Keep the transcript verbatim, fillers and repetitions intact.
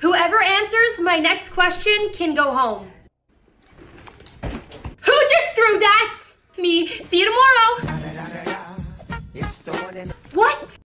Whoever answers my next question can go home.